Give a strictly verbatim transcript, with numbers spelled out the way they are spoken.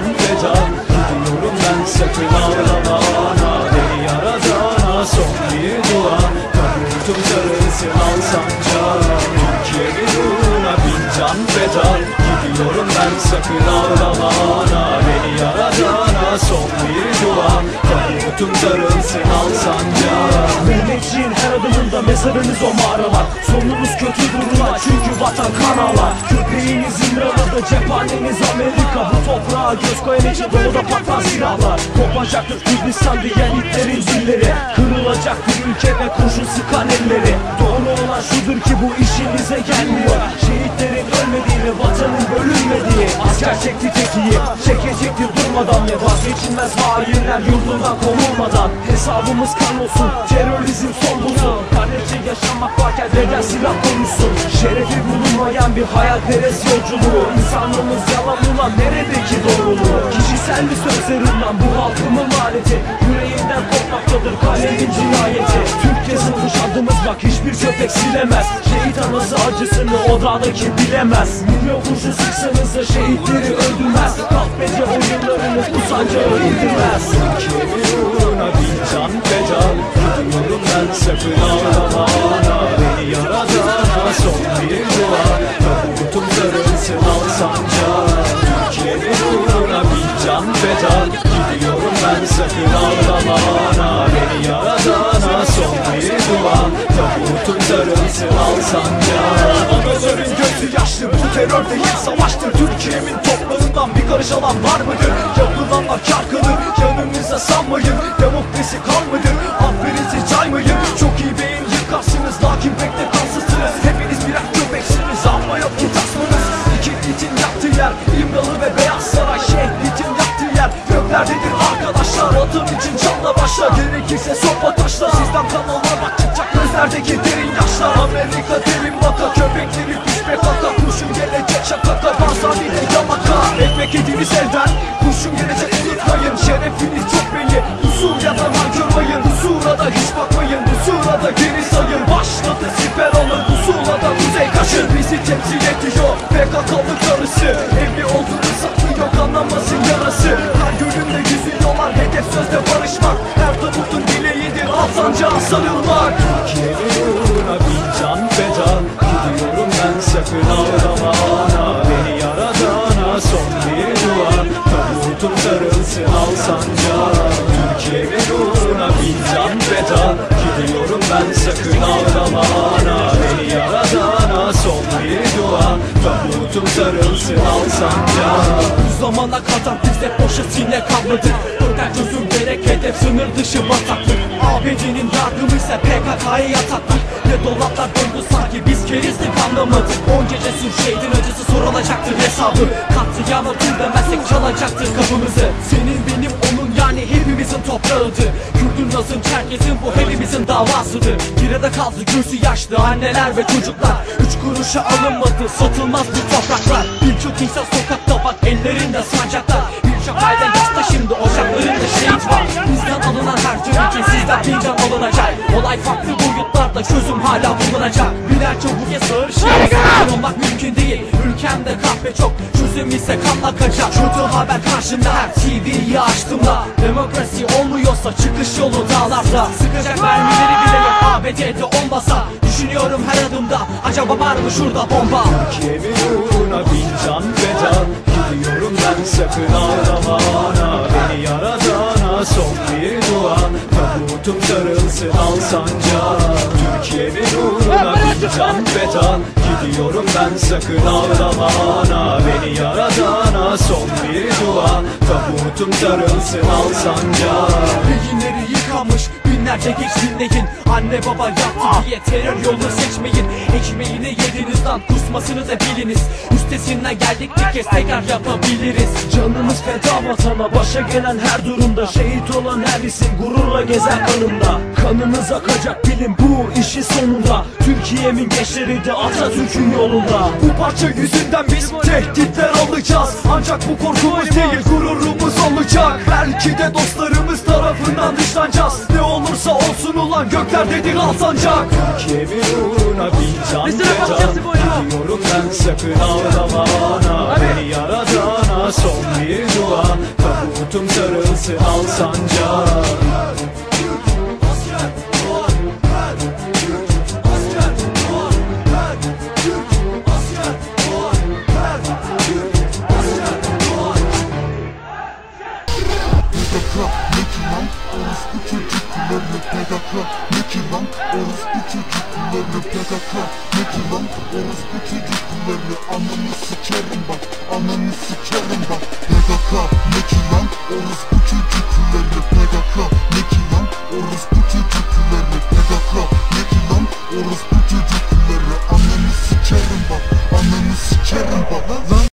feda. Gidiyorum ben sakın ağlama ana, beni yaradana son bir dua. Tabutum sarılsın al sancağı, Türkiye'nin uğruna bin can feda. Gidiyorum ben sakın ağlama ana, beni yaradana son bir dua. Tabutum sarılsın al sancağı. Mehmetçiğin her adımında mezarınız o mağaralar. Sonunuz kötü durumda çünkü vatan kan ağlar. Köpeğiniz İmralı'da, cephaneniz Amerika. Bu toprağa göz koyan için doğuda patlar silahlar. Kopacaktır Kürdistan diyen itlerin dilleri, kırılacaktır ülke ve kurşun sıkan elleri. Doğru olan şudur ki bu işinize gelmiyor. Şehitlerin ölmediğini, vatanın bölünmediği. Asker çekti tetiği, çekecektir durmadan. Ve vazgeçilmez hainler yurdundan kovulmadan. Hesabımız kan olsun, terörizm son bulsun. Kardeşçe yaşamak varken neden silah konuşsun? Şerefi bulunmayan bir hayalperest yolculuğu. İnsanlığımız yalan ulan neredeki doğruluğu? Kişisel bir sözlerinden bu halkımın laneti. Yüreğinden kopmaktadır kalemin cinayeti. Türk yazılmış adımız bak hiçbir köpek silemez. Şehit anası acısını o dağdaki bilemez. Milyon kurşun sıksanız da şehitleri öldürmez. Kalk medya oyunlarını bu sancağı indirmez. Türkiye'nin uğruna bin can feda. Gidiyorum ben sakın ağlama ana, beni yaradana son bir dua. Tabutum sarılsın al sancağı, Türkiye'nin uğruna bin can feda. Gidiyorum ben sakın ağlama ana, beni yaradana son bir dua. Tabutum sarılsın al sancağı. Anaların gözü yaşlı, bu terör değil savaştır. Türkiye'min toprağından bir karış alan var mıdır? Yapılanlar kar kalır, yanınıza sanmayın. Demokrasi kalmadı, aferinizi caymayın. Çok iyi beyin yıkarsınız, lakin pek de kansızsınız. Hepiniz birer köpeksiniz ama yok ki tasmanız. İkilitin yaptığı yer İmralı ve Beyaz Saray. Şehlitin yaptığı yer göklerdedir arkadaşlar. Vatan için canla başla, gerekirse sopa taşla. Sizden kan olmak çıkacak gözlerdeki derin yaşlar. Amerika derin vaka, köpekleri pişme kaka. Kurşun gelecek şakaka, varsa bir de yamaka. Ekmek yediğiniz elden kurşun gelecek unutmayın. Şerefiniz çok belli, usul ya da nankörmayın. Usura da hiç bakmayın, usura da geri sayın. Başladı siper alın, usula da kuzey kaçın. Bizi temsil ediyor P K K'lı karısı. Evli olduğunu saklıyor, kanlanmasın yarası. Her yönünde yüzüyorlar, hedef sözde barışmak. Her tabutun dileğidir al sancağa sarılmak. Türkiye'nin uğruna bin can feda. Gidiyorum ben sakın ağlama ana, beni yaradana son bir dua. Tabutum sarılsın al sancağı, Türkiye'nin uğruna bin can feda. Gidiyorum ben sakın ağlama ana, beni yaradana son bir dua. Tabutum sarılsın al sancağı. Bu zamana kadar biz hep boşa sine kabladık. Öden çözüm gerek hedef sınır dışı bataklık. A B D'nin yardımı ise P K K'ya yataklık. Ne dolaplar döndü sanki biz kerizlik anlamadık. Onca cesur şehidin acısı sorulacaktır hesabı. Katliama dur demezsek çalacaktır kapımızı. Senin benim onun yani hepimizin toprağıdır. Kürdün Laz'ın Çerkez'in bu hepimizin davasıdır. Girede kaldı gözü yaşlı anneler ve çocuklar. Üç kuruşa alınmadı satılmaz bu topraklar. Birçok insan sokakta bak ellerinde sancaklar. Birçok aile yasta şimdi ocaklarında şehit var. Bizden alınan her tür için sizden bin can alınacak. Olay farklı boyutlarda çözüm hala bulunacak. Binlerce bu kez ağır şehir olmak mümkün değil. Ülkemde kahve çok, çözüm ise kan akacak. Kötü haber karşında her T V'yi açtığımda. Demokrasi olmuyorsa çıkış yolu dağlarda. Sıkacak mermileri bile yok A B D'de olmasa. Düşünüyorum her adımda acaba var mı şurada bomba? Türkiye'nin uğruna bin can feda. Gidiyorum ben sakın ağlama ana, beni yaradana son bir dua. Tabutum sarılsın al sancağı, Türkiye'nin uğruna bin can feda. Gidiyorum ben sakın ağlama ana, beni yaradana son bir dua. Tabutum sarılsın al sancağı. Beyinleri yıkanmış binlerce geç dinleyin. Anne baba yaptı diye terör yolunu seçmeyin. Ekmeğini yediniz lan kusmasını da biliniz. Üstesinden geldik bir kez tekrar yapabiliriz. Canımız feda vatana, başa gelen her durumda. Şehit olan her isim gururla gezer anımda. Kanımız akacak bilin bu işin sonunda. Türkiye'min gençleri de Atatürk'ün yolunda. Bu parça yüzünden biz tehditler alacağız. Ancak bu korkumuz değil gururumuz olacak. Belki de dostlarımız tarafından dışlanacağız. Ne olursa olsun ulan göklerdedir al sancak. Türkiye'nin uğruna uğruna bin can Mesela feda. bakacağız bu oyuna. Gidiyorum ben, sakın ağlama ana. Beni yaradana son bir dua. Tabutum sarılsın al sancağı. Ne ki lan orospu çocukları P K K Ne ki lan orospu çocukları P K K Ne ki lan orospu çocukları Ananı sikerim bak, ananı sikerim bak P K K Ne ki lan orospu çocukları P K K Ne ki lan orospu çocukları